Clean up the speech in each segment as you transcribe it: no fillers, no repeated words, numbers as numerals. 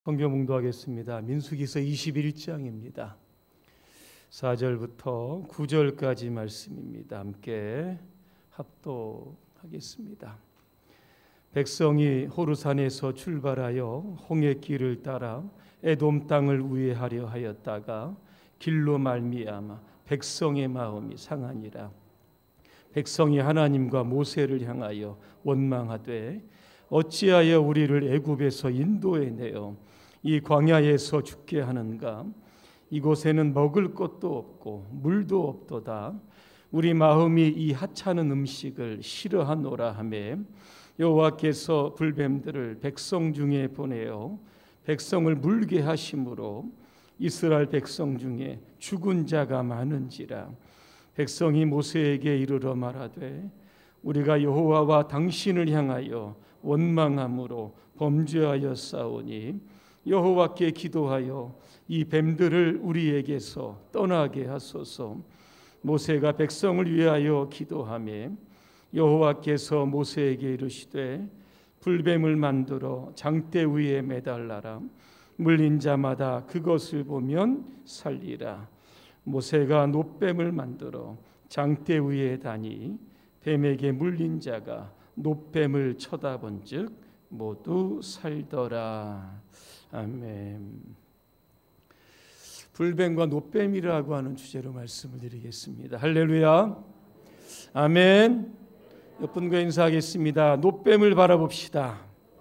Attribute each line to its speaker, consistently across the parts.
Speaker 1: 성경 묵도하겠습니다. 민수기서 21장입니다. 4절부터 9절까지 말씀입니다. 함께 합독하겠습니다. 백성이 호르산에서 출발하여 홍해 길을 따라 에돔 땅을 우회하려 하였다가 길로 말미암아 백성의 마음이 상하니라. 백성이 하나님과 모세를 향하여 원망하되 어찌하여 우리를 애굽에서 인도해 내어 이 광야에서 죽게 하는가? 이곳에는 먹을 것도 없고 물도 없도다. 우리 마음이 이 하찮은 음식을 싫어하노라 하매 여호와께서 불뱀들을 백성 중에 보내어 백성을 물게 하심으로 이스라엘 백성 중에 죽은 자가 많은지라. 백성이 모세에게 이르러 말하되 우리가 여호와와 당신을 향하여 원망함으로 범죄하여 싸우니 여호와께 기도하여 이 뱀들을 우리에게서 떠나게 하소서. 모세가 백성을 위하여 기도하매 여호와께서 모세에게 이르시되 불뱀을 만들어 장대 위에 매달라라. 물린 자마다 그것을 보면 살리라. 모세가 놋뱀을 만들어 장대 위에 다니 뱀에게 물린 자가 놋뱀을 쳐다본즉 모두 살더라. 아멘. 불뱀과 놋뱀이라고 하는 주제로 말씀을 드리겠습니다. 할렐루야. 아멘. 옆분과 인사하겠습니다. 놋뱀을 바라봅시다.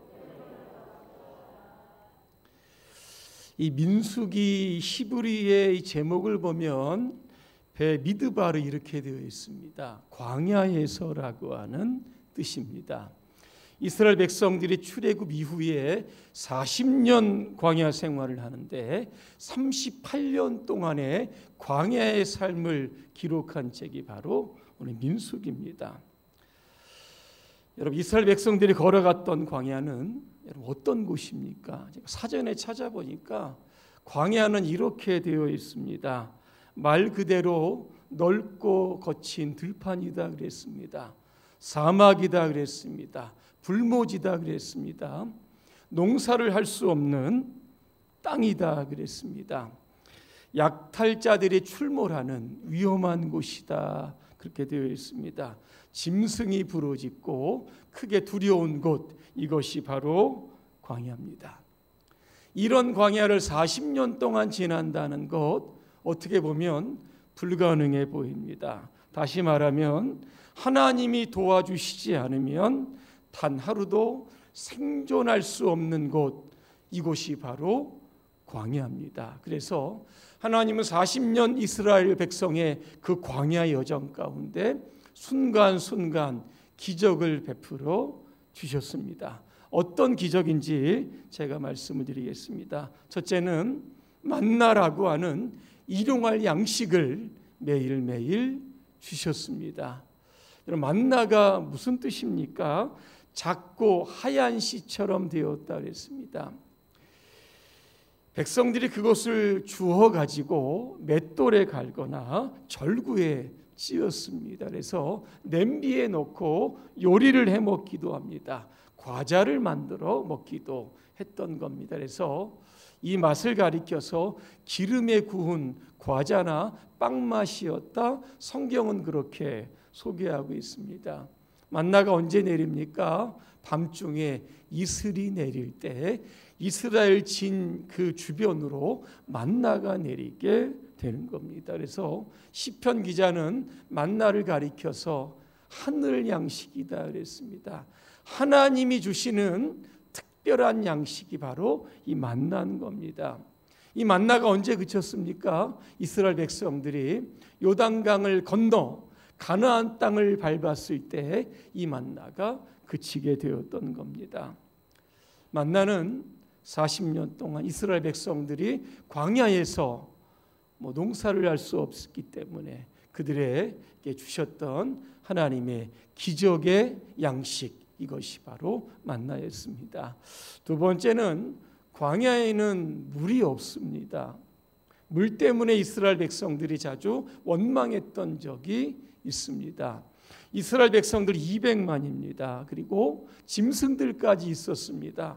Speaker 1: 이 민수기 히브리의 이 제목을 보면 배 미드바르 이렇게 되어 있습니다. 광야에서라고 하는 뜻입니다. 이스라엘 백성들이 출애굽 이후에 40년 광야 생활을 하는데 38년 동안의 광야의 삶을 기록한 책이 바로 오늘 민수기입니다. 여러분, 이스라엘 백성들이 걸어갔던 광야는 여러분 어떤 곳입니까? 제가 사전에 찾아보니까 광야는 이렇게 되어 있습니다. 말 그대로 넓고 거친 들판이다 그랬습니다. 사막이다 그랬습니다. 불모지다 그랬습니다. 농사를 할 수 없는 땅이다 그랬습니다. 약탈자들이 출몰하는 위험한 곳이다 그렇게 되어 있습니다. 짐승이 부르짖고 크게 두려운 곳, 이것이 바로 광야입니다. 이런 광야를 40년 동안 지난다는 것, 어떻게 보면 불가능해 보입니다. 다시 말하면 하나님이 도와주시지 않으면 단 하루도 생존할 수 없는 곳, 이곳이 바로 광야입니다. 그래서 하나님은 40년 이스라엘 백성의 그 광야 여정 가운데 순간순간 기적을 베풀어 주셨습니다. 어떤 기적인지 제가 말씀을 드리겠습니다. 첫째는 만나라고 하는 일용할 양식을 매일매일 주셨습니다. 여러분, 만나가 무슨 뜻입니까? 작고 하얀 씨처럼 되었다 그랬습니다. 백성들이 그것을 주워 가지고 맷돌에 갈거나 절구에 찧었습니다. 그래서 냄비에 넣고 요리를 해 먹기도 합니다. 과자를 만들어 먹기도 했던 겁니다. 그래서 이 맛을 가리켜서 기름에 구운 과자나 빵 맛이었다, 성경은 그렇게 소개하고 있습니다. 만나가 언제 내립니까? 밤중에 이슬이 내릴 때 이스라엘 진 그 주변으로 만나가 내리게 되는 겁니다. 그래서 시편 기자는 만나를 가리켜서 하늘 양식이다 그랬습니다. 하나님이 주시는 특별한 양식이 바로 이 만나인 겁니다. 이 만나가 언제 그쳤습니까? 이스라엘 백성들이 요단강을 건너 가나안 땅을 밟았을 때 이 만나가 그치게 되었던 겁니다. 만나는 40년 동안 이스라엘 백성들이 광야에서 농사를 할 수 없었기 때문에 그들에게 주셨던 하나님의 기적의 양식, 이것이 바로 만나였습니다. 두 번째는 광야에는 물이 없습니다. 물 때문에 이스라엘 백성들이 자주 원망했던 적이 있습니다. 이스라엘 백성들 200만입니다. 그리고 짐승들까지 있었습니다.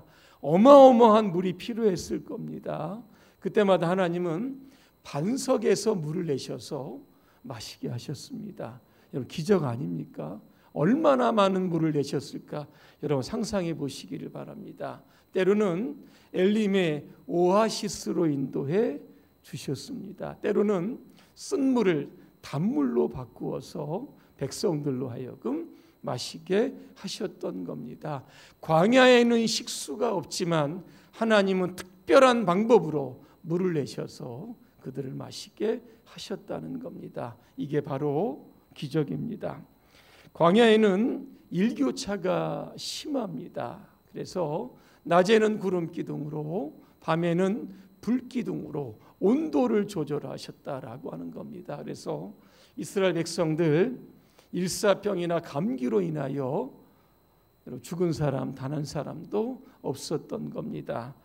Speaker 1: 어마어마한 물이 필요했을 겁니다. 그때마다 하나님은 반석에서 물을 내셔서 마시게 하셨습니다. 여러분, 기적 아닙니까? 얼마나 많은 물을 내셨을까? 여러분 상상해 보시기를 바랍니다. 때로는 엘림의 오아시스로 인도해 주셨습니다. 때로는 쓴 물을 단물로 바꾸어서 백성들로 하여금 마시게 하셨던 겁니다. 광야에는 식수가 없지만 하나님은 특별한 방법으로 물을 내셔서 그들을 마시게 하셨다는 겁니다. 이게 바로 기적입니다. 광야에는 일교차가 심합니다. 그래서 낮에는 구름 기둥으로 밤에는 불 기둥으로 온도를 조절하셨다라고 하는 겁니다. 그래서 이스라엘 백성들 일사병이나 감기로 인하여 죽은 사람 단 한 사람도 없었던 겁니다.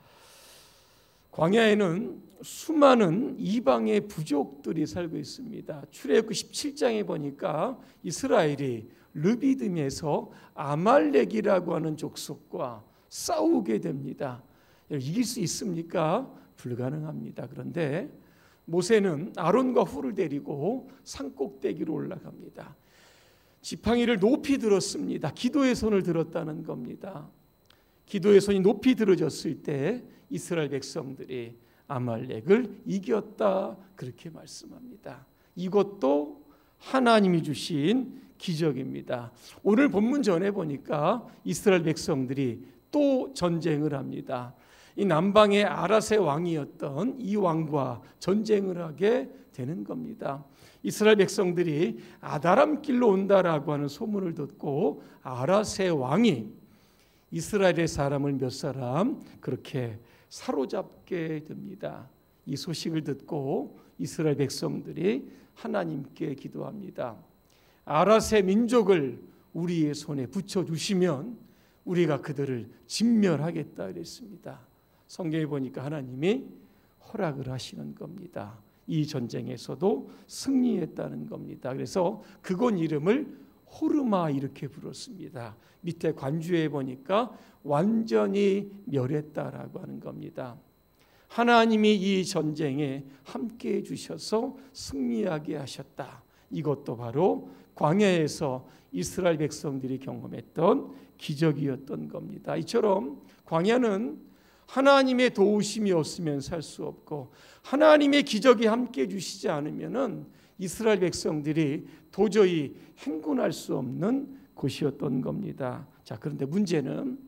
Speaker 1: 광야에는 수많은 이방의 부족들이 살고 있습니다. 출애굽기 17장에 보니까 이스라엘이 르비딤에서 아말렉이라고 하는 족속과 싸우게 됩니다. 이길 수 있습니까? 불가능합니다. 그런데 모세는 아론과 훌을 데리고 산꼭대기로 올라갑니다. 지팡이를 높이 들었습니다. 기도의 손을 들었다는 겁니다. 기도의 손이 높이 들어졌을 때 이스라엘 백성들이 아말렉을 이겼다, 그렇게 말씀합니다. 이것도 하나님이 주신 기적입니다. 오늘 본문 전에 보니까 이스라엘 백성들이 또 전쟁을 합니다. 이 남방의 아랏의 왕이었던 이 왕과 전쟁을 하게 되는 겁니다. 이스라엘 백성들이 아다람 길로 온다라고 하는 소문을 듣고 아랏의 왕이 이스라엘의 사람을 몇 사람 그렇게 사로잡게 됩니다. 이 소식을 듣고 이스라엘 백성들이 하나님께 기도합니다. 아랏의 민족을 우리의 손에 붙여주시면 우리가 그들을 진멸하겠다 그랬습니다. 성경에 보니까 하나님이 허락을 하시는 겁니다. 이 전쟁에서도 승리했다는 겁니다. 그래서 그곳 이름을 호르마 이렇게 불렀습니다. 밑에 관주에 보니까 완전히 멸했다라고 하는 겁니다. 하나님이 이 전쟁에 함께해 주셔서 승리하게 하셨다. 이것도 바로 광야에서 이스라엘 백성들이 경험했던 기적이었던 겁니다. 이처럼 광야는 하나님의 도우심이 없으면 살 수 없고 하나님의 기적이 함께해 주시지 않으면은 이스라엘 백성들이 도저히 행군할 수 없는 곳이었던 겁니다. 자, 그런데 문제는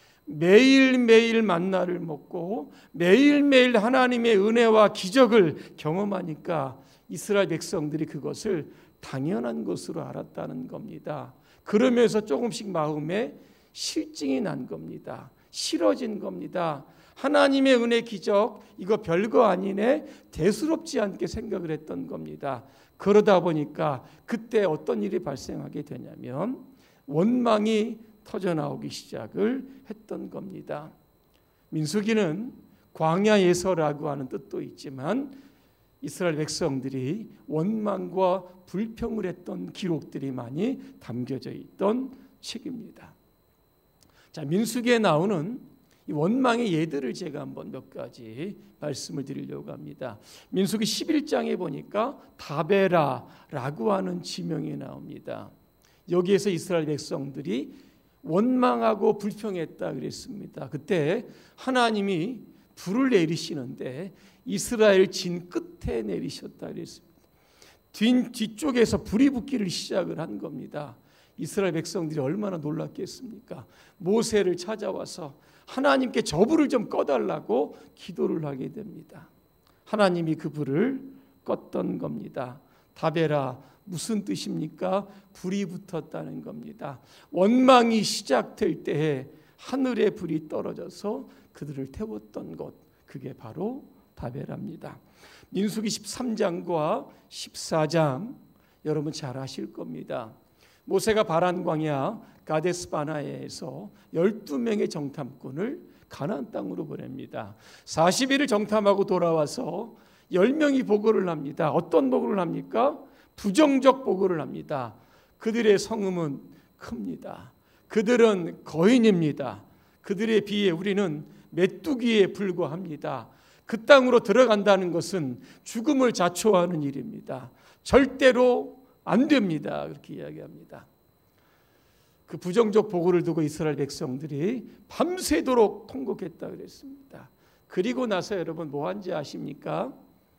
Speaker 1: 매일매일 만나를 먹고 매일매일 하나님의 은혜와 기적을 경험하니까 이스라엘 백성들이 그것을 당연한 것으로 알았다는 겁니다. 그러면서 조금씩 마음에 실증이 난 겁니다. 싫어진 겁니다. 하나님의 은혜 기적 이거 별거 아니네, 대수롭지 않게 생각을 했던 겁니다. 그러다 보니까 그때 어떤 일이 발생하게 되냐면 원망이 터져나오기 시작을 했던 겁니다. 민수기는 광야에서라고 하는 뜻도 있지만 이스라엘 백성들이 원망과 불평을 했던 기록들이 많이 담겨져 있던 책입니다. 자, 민수기에 나오는 이 원망의 예들을 제가 한번 몇 가지 말씀을 드리려고 합니다. 민수기 11장에 보니까 다베라라고 하는 지명이 나옵니다. 여기에서 이스라엘 백성들이 원망하고 불평했다 그랬습니다. 그때 하나님이 불을 내리시는데 이스라엘 진 끝에 내리셨다 그랬습니다. 뒤쪽에서 불이 붙기를 시작을 한 겁니다. 이스라엘 백성들이 얼마나 놀랐겠습니까? 모세를 찾아와서 하나님께 저 불을 좀 꺼달라고 기도를 하게 됩니다. 하나님이 그 불을 껐던 겁니다. 다베라 무슨 뜻입니까? 불이 붙었다는 겁니다. 원망이 시작될 때에 하늘에 불이 떨어져서 그들을 태웠던 곳, 그게 바로 다베라입니다. 민수기 13장과 14장 여러분 잘 아실 겁니다. 모세가 바란 광야 가데스 바네아에서 12명의 정탐꾼을 가나안 땅으로 보냅니다. 40일을 정탐하고 돌아와서 10명이 보고를 합니다. 어떤 보고를 합니까? 부정적 보고를 합니다. 그들의 성음은 큽니다. 그들은 거인입니다. 그들에 비해 우리는 메뚜기에 불과합니다. 그 땅으로 들어간다는 것은 죽음을 자초하는 일입니다. 절대로 안 됩니다. 그렇게 이야기합니다. 그 부정적 보고를 두고 이스라엘 백성들이 밤새도록 통곡했다 그랬습니다. 그리고 나서 여러분 뭐 한지 아십니까?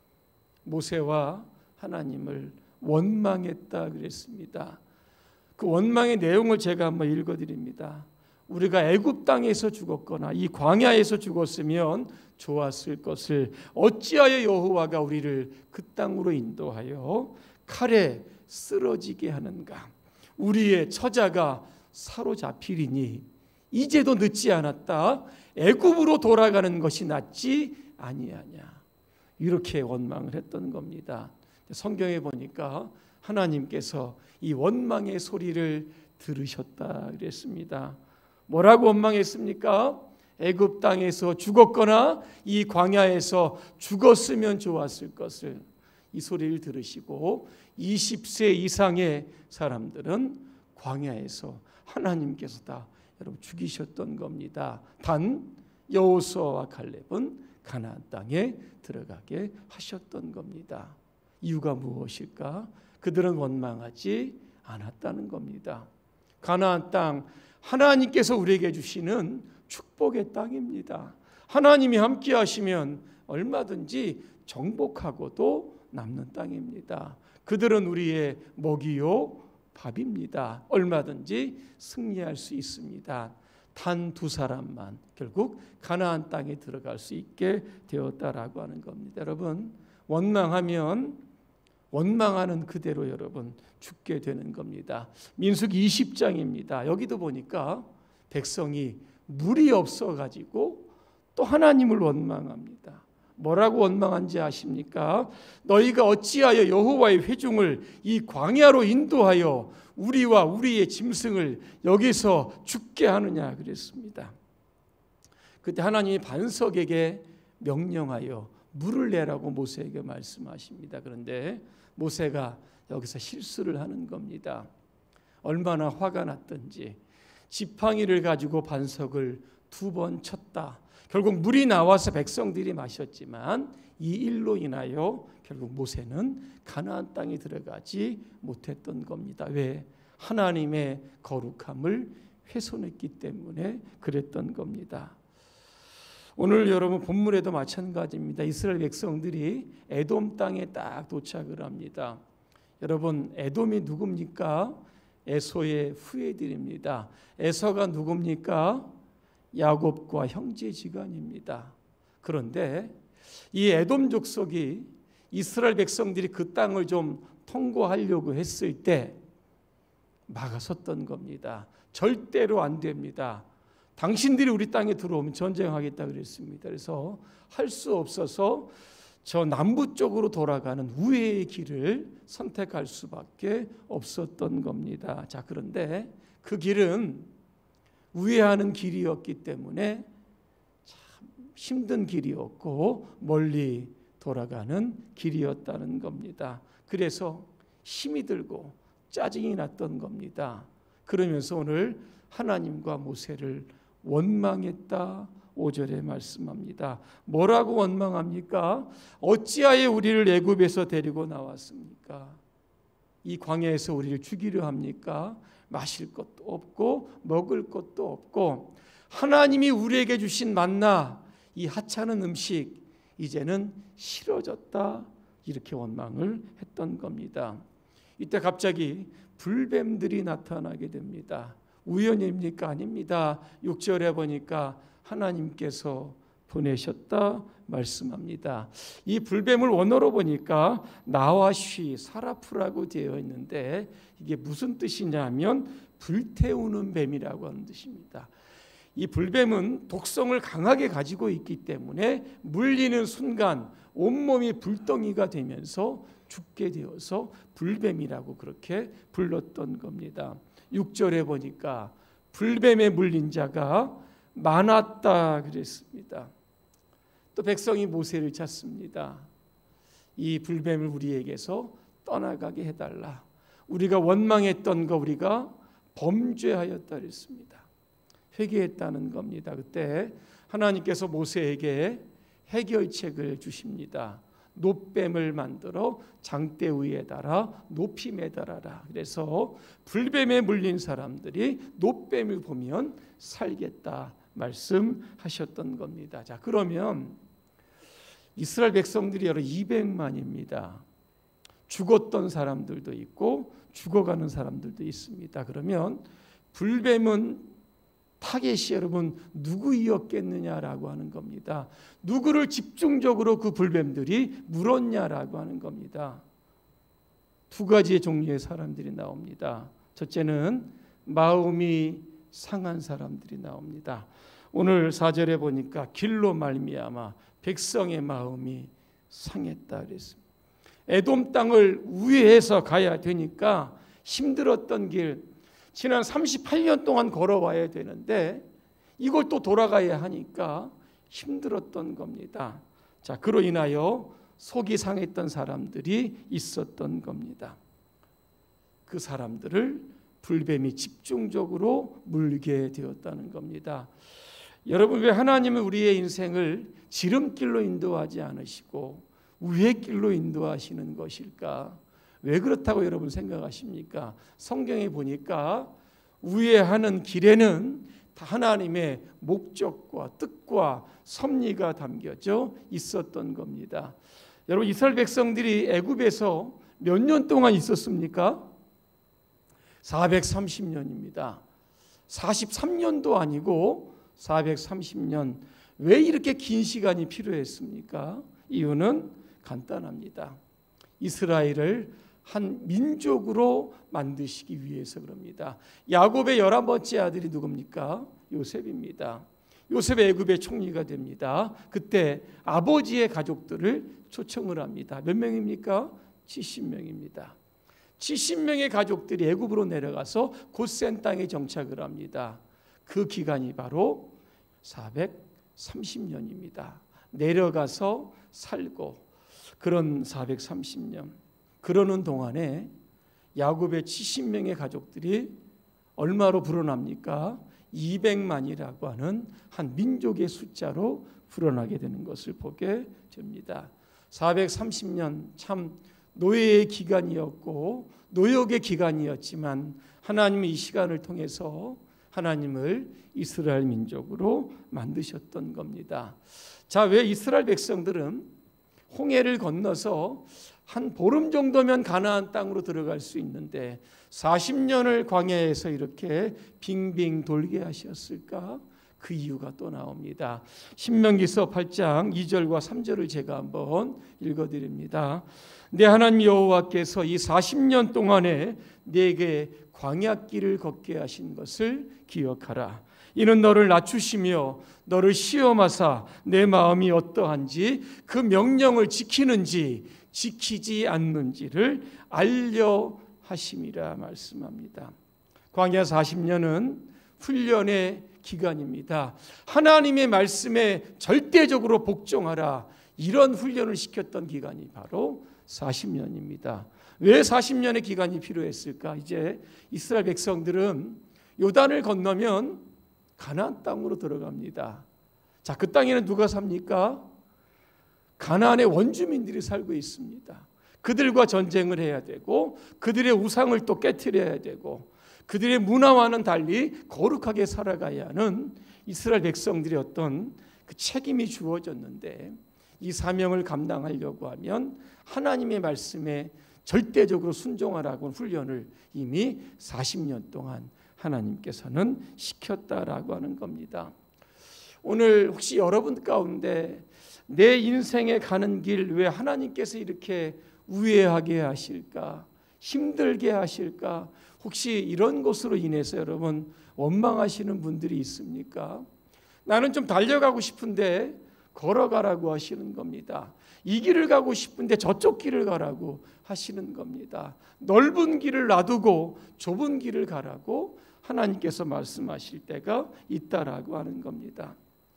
Speaker 1: 모세와 하나님을 원망했다 그랬습니다. 그 원망의 내용을 제가 한번 읽어드립니다. 우리가 애굽 땅에서 죽었거나 이 광야에서 죽었으면 좋았을 것을 어찌하여 여호와가 우리를 그 땅으로 인도하여 칼에 쓰러지게 하는가? 우리의 처자가 사로잡히리니 이제도 늦지 않았다. 애굽으로 돌아가는 것이 낫지 아니하냐. 이렇게 원망을 했던 겁니다. 성경에 보니까 하나님께서 이 원망의 소리를 들으셨다 그랬습니다. 뭐라고 원망했습니까? 애굽 땅에서 죽었거나 이 광야에서 죽었으면 좋았을 것을, 이 소리를 들으시고 20세 이상의 사람들은 광야에서 하나님께서 다 여러분 죽이셨던 겁니다. 단 여호수아와 갈렙은 가나안 땅에 들어가게 하셨던 겁니다. 이유가 무엇일까? 그들은 원망하지 않았다는 겁니다. 가나안 땅, 하나님께서 우리에게 주시는 축복의 땅입니다. 하나님이 함께 하시면 얼마든지 정복하고도 남는 땅입니다. 그들은 우리의 먹이요 밥입니다. 얼마든지 승리할 수 있습니다. 단 두 사람만 결국 가나안 땅에 들어갈 수 있게 되었다라고 하는 겁니다. 여러분, 원망하면 원망하는 그대로 여러분 죽게 되는 겁니다. 민수기 20장입니다. 여기도 보니까 백성이 물이 없어가지고 또 하나님을 원망합니다. 뭐라고 원망한지 아십니까? 너희가 어찌하여 여호와의 회중을 이 광야로 인도하여 우리와 우리의 짐승을 여기서 죽게 하느냐 그랬습니다. 그때 하나님이 반석에게 명령하여 물을 내라고 모세에게 말씀하십니다. 그런데 모세가 여기서 실수를 하는 겁니다. 얼마나 화가 났던지 지팡이를 가지고 반석을 2번 쳤다. 결국 물이 나와서 백성들이 마셨지만 이 일로 인하여 결국 모세는 가나안 땅에 들어가지 못했던 겁니다. 왜? 하나님의 거룩함을 훼손했기 때문에 그랬던 겁니다. 오늘 여러분 본문에도 마찬가지입니다. 이스라엘 백성들이 에돔 땅에 딱 도착을 합니다. 여러분, 에돔이 누굽니까? 에서의 후예들입니다. 에서가 누굽니까? 야곱과 형제지간입니다. 그런데 이 에돔 족속이 이스라엘 백성들이 그 땅을 좀 통과하려고 했을 때 막아섰던 겁니다. 절대로 안 됩니다. 당신들이 우리 땅에 들어오면 전쟁하겠다 그랬습니다. 그래서 할 수 없어서 저 남부 쪽으로 돌아가는 우회의 길을 선택할 수밖에 없었던 겁니다. 자, 그런데 그 길은 우회하는 길이었기 때문에 참 힘든 길이었고 멀리 돌아가는 길이었다는 겁니다. 그래서 힘이 들고 짜증이 났던 겁니다. 그러면서 오늘 하나님과 모세를 원망했다 5절에 말씀합니다. 뭐라고 원망합니까? 어찌하여 우리를 애굽에서 데리고 나왔습니까? 이 광야에서 우리를 죽이려 합니까? 마실 것도 없고 먹을 것도 없고 하나님이 우리에게 주신 만나, 이 하찮은 음식 이제는 싫어졌다, 이렇게 원망을 했던 겁니다. 이때 갑자기 불뱀들이 나타나게 됩니다. 우연입니까? 아닙니다. 6절에 보니까 하나님께서 보내셨다 말씀합니다. 이 불뱀을 원어로 보니까 나와쉬, 사라프라고 되어 있는데 이게 무슨 뜻이냐 하면 불태우는 뱀이라고 하는 뜻입니다. 이 불뱀은 독성을 강하게 가지고 있기 때문에 물리는 순간 온몸이 불덩이가 되면서 죽게 되어서 불뱀이라고 그렇게 불렀던 겁니다. 6절에 보니까 불뱀에 물린 자가 많았다 그랬습니다. 또 백성이 모세를 찾습니다. 이 불뱀을 우리에게서 떠나가게 해달라. 우리가 원망했던 거 우리가 범죄하였다 그랬습니다. 회개했다는 겁니다. 그때 하나님께서 모세에게 해결책을 주십니다. 놋뱀을 만들어 장대 위에 달아 높이 매달아라. 그래서 불뱀에 물린 사람들이 놋뱀을 보면 살겠다 말씀하셨던 겁니다. 자, 그러면 이스라엘 백성들이 여러 200만입니다. 죽었던 사람들도 있고 죽어가는 사람들도 있습니다. 그러면 불뱀은 타겟이 여러분 누구이었겠느냐라고 하는 겁니다. 누구를 집중적으로 그 불뱀들이 물었냐라고 하는 겁니다. 두 가지의 종류의 사람들이 나옵니다. 첫째는 마음이 상한 사람들이 나옵니다. 오늘 4절에 보니까 길로 말미암아 백성의 마음이 상했다 그랬습니다. 에돔 땅을 우회해서 가야 되니까 힘들었던 길, 지난 38년 동안 걸어와야 되는데 이걸 또 돌아가야 하니까 힘들었던 겁니다. 자, 그로 인하여 속이 상했던 사람들이 있었던 겁니다. 그 사람들을 불뱀이 집중적으로 물게 되었다는 겁니다. 여러분, 왜 하나님은 우리의 인생을 지름길로 인도하지 않으시고 우회길로 인도하시는 것일까? 왜 그렇다고 여러분 생각하십니까? 성경에 보니까 우회하는 길에는 하나님의 목적과 뜻과 섭리가 담겨져 있었던 겁니다. 여러분, 이스라엘 백성들이 애굽에서 몇 년 동안 있었습니까? 430년입니다. 43년도 아니고 430년. 왜 이렇게 긴 시간이 필요했습니까? 이유는 간단합니다. 이스라엘을 한 민족으로 만드시기 위해서 그럽니다. 야곱의 11번째 아들이 누굽니까? 요셉입니다. 요셉이 애굽의 총리가 됩니다. 그때 아버지의 가족들을 초청을 합니다. 몇 명입니까? 70명입니다. 70명의 가족들이 애굽으로 내려가서 고센 땅에 정착을 합니다. 그 기간이 바로 430년입니다. 내려가서 살고 그런 430년. 그러는 동안에 야곱의 70명의 가족들이 얼마로 불어납니까? 200만이라고 하는 한 민족의 숫자로 불어나게 되는 것을 보게 됩니다. 430년 참 노예의 기간이었고 노역의 기간이었지만 하나님이 이 시간을 통해서 하나님을 이스라엘 민족으로 만드셨던 겁니다. 자, 왜 이스라엘 백성들은 홍해를 건너서 한 보름 정도면 가나안 땅으로 들어갈 수 있는데 40년을 광야에서 이렇게 빙빙 돌게 하셨을까? 그 이유가 또 나옵니다. 신명기서 8장 2절과 3절을 제가 한번 읽어드립니다. 내 하나님 여호와께서 이 40년 동안에 내게 광야길을 걷게 하신 것을 기억하라. 이는 너를 낮추시며 너를 시험하사 내 마음이 어떠한지 그 명령을 지키는지 지키지 않는지를 알려 하심이라 말씀합니다. 광야 40년은 훈련의 기간입니다. 하나님의 말씀에 절대적으로 복종하라. 이런 훈련을 시켰던 기간이 바로 40년입니다. 왜 40년의 기간이 필요했을까? 이제 이스라엘 백성들은 요단을 건너면 가나안 땅으로 들어갑니다. 자, 그 땅에는 누가 삽니까? 가나안의 원주민들이 살고 있습니다. 그들과 전쟁을 해야 되고 그들의 우상을 또 깨트려야 되고 그들의 문화와는 달리 거룩하게 살아가야 하는 이스라엘 백성들의 어떤 그 책임이 주어졌는데 이 사명을 감당하려고 하면 하나님의 말씀에 절대적으로 순종하라고 훈련을 이미 40년 동안 하나님께서는 시켰다라고 하는 겁니다. 오늘 혹시 여러분 가운데 내 인생에 가는 길 왜 하나님께서 이렇게 우회하게 하실까? 힘들게 하실까? 혹시 이런 것으로 인해서 여러분 원망하시는 분들이 있습니까? 나는 좀 달려가고 싶은데 걸어가라고 하시는 겁니다. 이 길을 가고 싶은데 저쪽 길을 가라고 하시는 겁니다. 넓은 길을 놔두고 좁은 길을 가라고 하나님께서 말씀하실 때가 있다라고 하는 겁니다.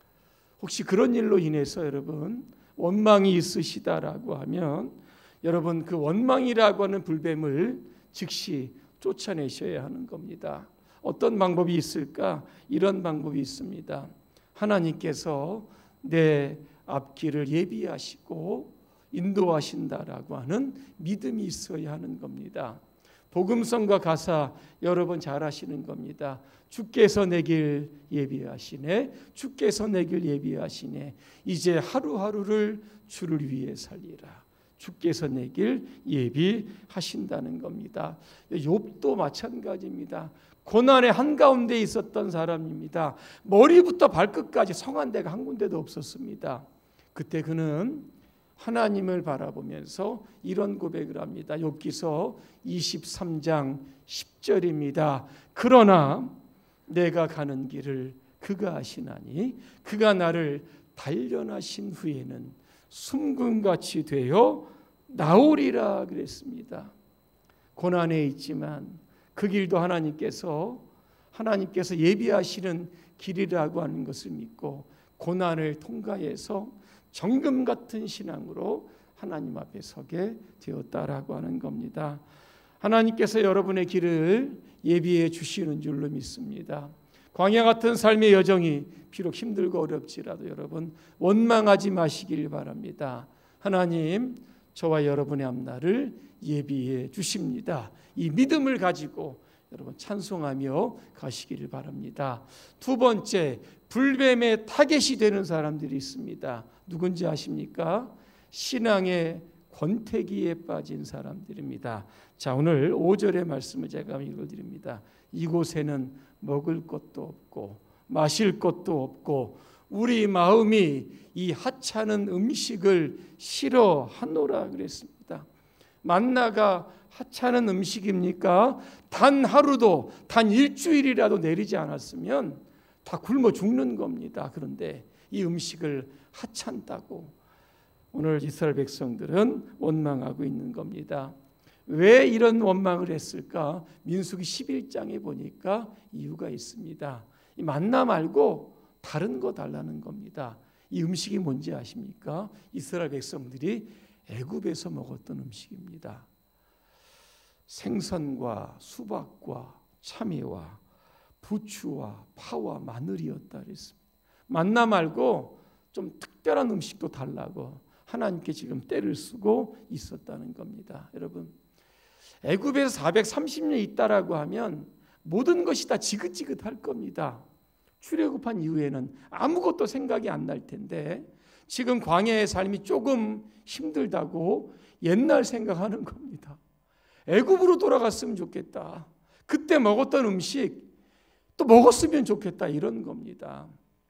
Speaker 1: 혹시 그런 일로 인해서 여러분 원망이 있으시다라고 하면 여러분 그 원망이라고 하는 불뱀을 즉시 쫓아내셔야 하는 겁니다. 어떤 방법이 있을까? 이런 방법이 있습니다. 하나님께서 내 앞길을 예비하시고 인도하신다라고 하는 믿음이 있어야 하는 겁니다. 복음성과 가사 여러분 잘 아시는 겁니다. 주께서 내 길 예비하시네, 주께서 내 길 예비하시네, 이제 하루하루를 주를 위해 살리라. 주께서 내 길 예비하신다는 겁니다. 욥도 마찬가지입니다. 고난의 한가운데 있었던 사람입니다. 머리부터 발끝까지 성한 데가 한 군데도 없었습니다. 그때 그는 하나님을 바라보면서 이런 고백을 합니다. 욥기서 23장 10절입니다. 그러나 내가 가는 길을 그가 아시나니 그가 나를 단련하신 후에는 숨금같이 되어 나오리라 그랬습니다. 고난에 있지만 그 길도 하나님께서 예비하시는 길이라고 하는 것을 믿고 고난을 통과해서 정금 같은 신앙으로 하나님 앞에 서게 되었다라고 하는 겁니다. 하나님께서 여러분의 길을 예비해 주시는 줄로 믿습니다. 광야 같은 삶의 여정이 비록 힘들고 어렵지라도 여러분 원망하지 마시길 바랍니다. 하나님, 저와 여러분의 앞날을 예비해 주십니다. 이 믿음을 가지고 여러분 찬송하며 가시기를 바랍니다. 두 번째, 불뱀의 타겟이 되는 사람들이 있습니다. 누군지 아십니까? 신앙의 권태기에 빠진 사람들입니다. 자, 오늘 5절의 말씀을 제가 읽어드립니다. 이곳에는 먹을 것도 없고 마실 것도 없고 우리 마음이 이 하찮은 음식을 싫어하노라 그랬습니다. 만나가 하찮은 음식입니까? 단 하루도, 단 일주일이라도 내리지 않았으면 다 굶어 죽는 겁니다. 그런데 이 음식을 하찮다고 오늘 이스라엘 백성들은 원망하고 있는 겁니다. 왜 이런 원망을 했을까? 민수기 11장에 보니까 이유가 있습니다. 이 만나 말고 다른 거 달라는 겁니다. 이 음식이 뭔지 아십니까? 이스라엘 백성들이 애굽에서 먹었던 음식입니다. 생선과 수박과 참외와 부추와 파와 마늘이었다 그랬습니다. 만나 말고 좀 특별한 음식도 달라고 하나님께 지금 때를 쓰고 있었다는 겁니다. 여러분, 애굽에서 430년 있다라고 하면 모든 것이 다 지긋지긋할 겁니다. 출애굽한 이후에는 아무것도 생각이 안 날 텐데 지금 광야의 삶이 조금 힘들다고 옛날 생각하는 겁니다. 애굽으로 돌아갔으면 좋겠다. 그때 먹었던 음식 또 먹었으면 좋겠다, 이런 겁니다.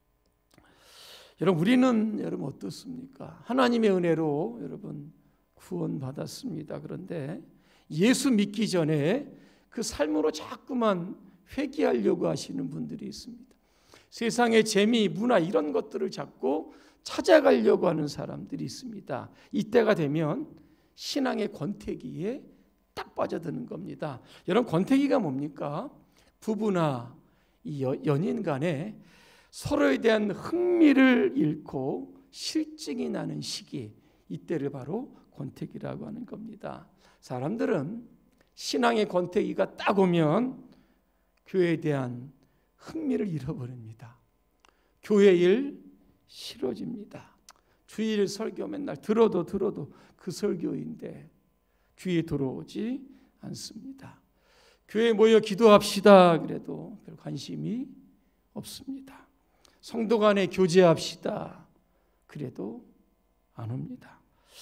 Speaker 1: 여러분 어떻습니까? 하나님의 은혜로 여러분 구원받았습니다. 그런데 예수 믿기 전에 그 삶으로 자꾸만 회귀하려고 하시는 분들이 있습니다. 세상의 재미, 문화 이런 것들을 자꾸 찾아가려고 하는 사람들이 있습니다. 이때가 되면 신앙의 권태기에 딱 빠져드는 겁니다. 여러분, 권태기가 뭡니까? 부부나 이 연인 간에 서로에 대한 흥미를 잃고 실증이 나는 시기, 이때를 바로 권태기라고 하는 겁니다. 사람들은 신앙의 권태기가 딱 오면 교회에 대한 흥미를 잃어버립니다. 교회 일 싫어집니다. 주일 설교 맨날 들어도 그 설교인데 귀에 들어오지 않습니다. 교회에 모여 기도합시다 그래도 별 관심이 없습니다. 성도 간에 교제합시다 그래도 안 옵니다.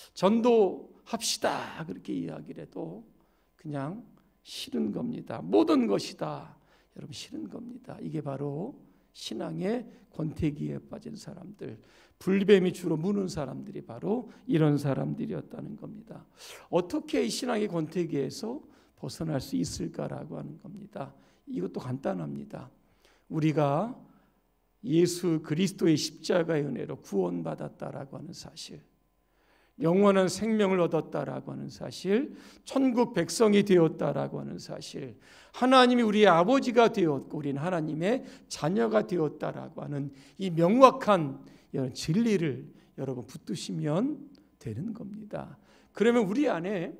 Speaker 1: 전도합시다 그렇게 이야기를 해도 그냥 싫은 겁니다. 모든 것이다 여러분 싫은 겁니다. 이게 바로 신앙의 권태기에 빠진 사람들, 불뱀이 주로 무는 사람들이 바로 이런 사람들이었다는 겁니다. 어떻게 이 신앙의 권태기에서 벗어날 수 있을까라고 하는 겁니다. 이것도 간단합니다. 우리가 예수 그리스도의 십자가의 은혜로 구원받았다라고 하는 사실, 영원한 생명을 얻었다라고 하는 사실, 천국 백성이 되었다라고 하는 사실, 하나님이 우리의 아버지가 되었고 우리는 하나님의 자녀가 되었다라고 하는 이 명확한 진리를 여러분 붙드시면 되는 겁니다. 그러면 우리 안에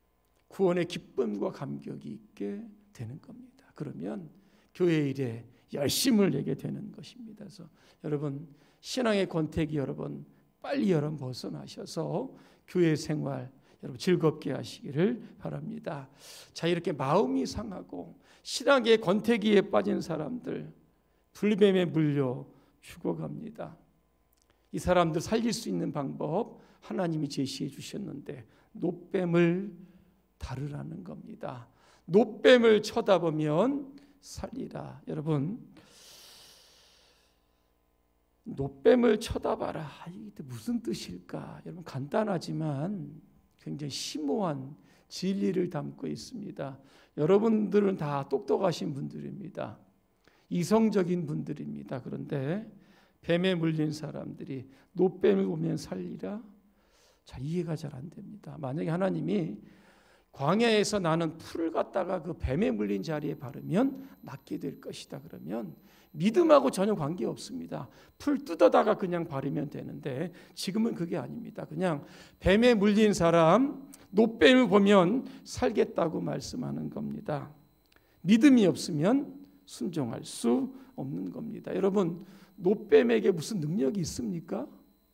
Speaker 1: 구원의 기쁨과 감격이 있게 되는 겁니다. 그러면 교회 일에 열심을 내게 되는 것입니다. 그래서 여러분 신앙의 권태기 여러분 빨리 여러분 벗어나셔서 교회 생활 여러분 즐겁게 하시기를 바랍니다. 자, 이렇게 마음이 상하고 신앙의 권태기에 빠진 사람들 불뱀에 물려 죽어갑니다. 이 사람들 살릴 수 있는 방법 하나님이 제시해 주셨는데 노뱀을 다루라는 겁니다. 노뱀을 쳐다보면 살리라. 여러분 노뱀을 쳐다봐라. 이게 무슨 뜻일까? 여러분 간단하지만 굉장히 심오한 진리를 담고 있습니다. 여러분들은 다 똑똑하신 분들입니다. 이성적인 분들입니다. 그런데 뱀에 물린 사람들이 노뱀을 보면 살리라? 잘 이해가 잘 안 됩니다. 만약에 하나님이 광야에서 나는 풀을 갖다가 그 뱀에 물린 자리에 바르면 낫게 될 것이다 그러면 믿음하고 전혀 관계없습니다. 풀 뜯어다가 그냥 바르면 되는데 지금은 그게 아닙니다. 그냥 뱀에 물린 사람 노뱀을 보면 살겠다고 말씀하는 겁니다. 믿음이 없으면 순종할 수 없는 겁니다. 여러분 노뱀에게 무슨 능력이 있습니까?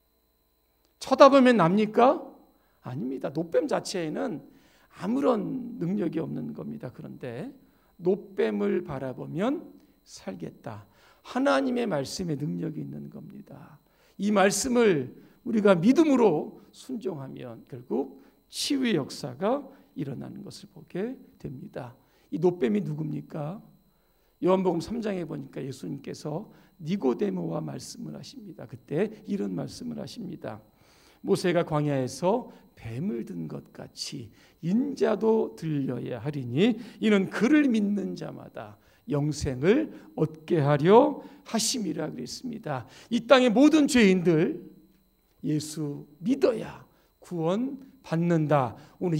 Speaker 1: 쳐다보면 납니까? 아닙니다. 노뱀 자체에는 아무런 능력이 없는 겁니다. 그런데 노뱀을 바라보면 살겠다. 하나님의 말씀에 능력이 있는 겁니다. 이 말씀을 우리가 믿음으로 순종하면 결국 치유의 역사가 일어나는 것을 보게 됩니다. 이 노뱀이 누굽니까? 요한복음 3장에 보니까 예수님께서 니고데모와 말씀을 하십니다. 그때 이런 말씀을 하십니다. 모세가 광야에서 뱀을 든 것 같이 인자도 들려야 하리니 이는 그를 믿는 자마다 영생을 얻게 하려 하심이라 그랬습니다. 이 땅의 모든 죄인들 예수 믿어야 구원 받는다.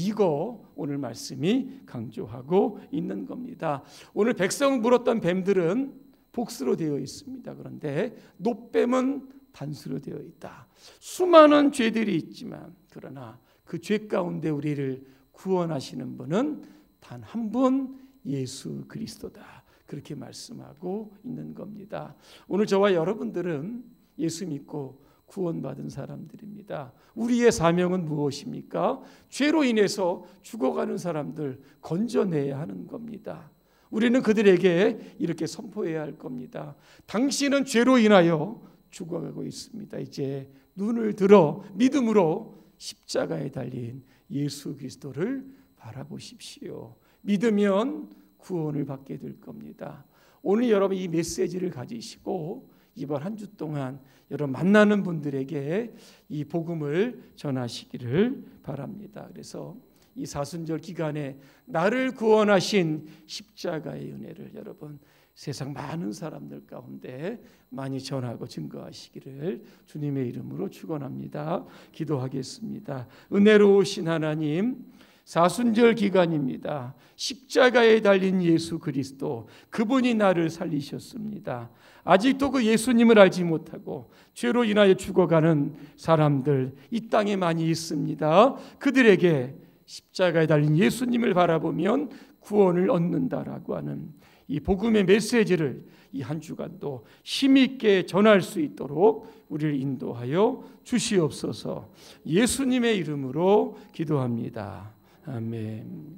Speaker 1: 오늘 말씀이 강조하고 있는 겁니다. 오늘 백성을 물었던 뱀들은 복수로 되어 있습니다. 그런데 노뱀은 단수로 되어 있다. 수많은 죄들이 있지만 그러나 그 죄 가운데 우리를 구원하시는 분은 단 한 분 예수 그리스도다. 그렇게 말씀하고 있는 겁니다. 오늘 저와 여러분들은 예수 믿고 구원받은 사람들입니다. 우리의 사명은 무엇입니까? 죄로 인해서 죽어가는 사람들 건져내야 하는 겁니다. 우리는 그들에게 이렇게 선포해야 할 겁니다. 당신은 죄로 인하여 죽어가고 있습니다. 이제 눈을 들어 믿음으로 십자가에 달린 예수 그리스도를 바라보십시오. 믿으면 구원을 받게 될 겁니다. 오늘 여러분 이 메시지를 가지시고 이번 한 주 동안 여러분 만나는 분들에게 이 복음을 전하시기를 바랍니다. 그래서 이 사순절 기간에 나를 구원하신 십자가의 은혜를 여러분 세상 많은 사람들 가운데 많이 전하고 증거하시기를 주님의 이름으로 축원합니다. 기도하겠습니다. 은혜로우신 하나님, 사순절 기간입니다. 십자가에 달린 예수 그리스도, 그분이 나를 살리셨습니다. 아직도 그 예수님을 알지 못하고 죄로 인하여 죽어가는 사람들 이 땅에 많이 있습니다. 그들에게 십자가에 달린 예수님을 바라보면 구원을 얻는다라고 하는 이 복음의 메시지를 이 한 주간도 힘있게 전할 수 있도록 우리를 인도하여 주시옵소서. 예수님의 이름으로 기도합니다. 아멘.